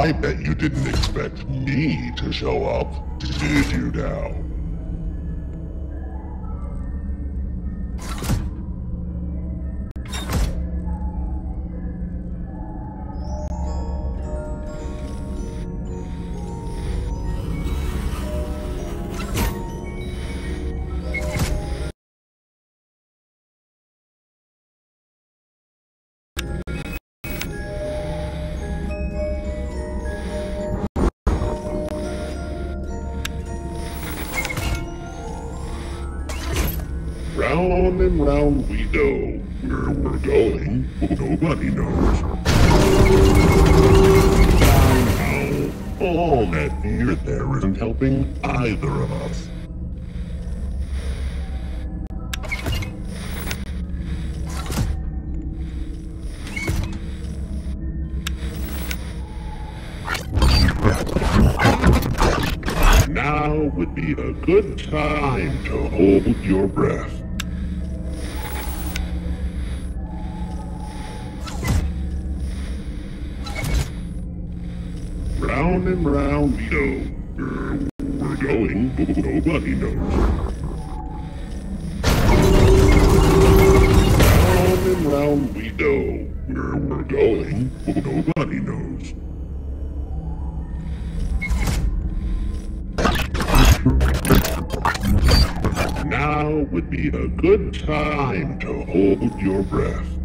I bet you didn't expect me to show up, did you now? Round and round we go. Where we're going, nobody knows. Somehow, all that fear there isn't helping either of us. Now would be a good time to hold your breath. Round and round we go. Where we're going, nobody knows. Round and round we go. Where we're going, nobody knows. Now would be a good time to hold your breath.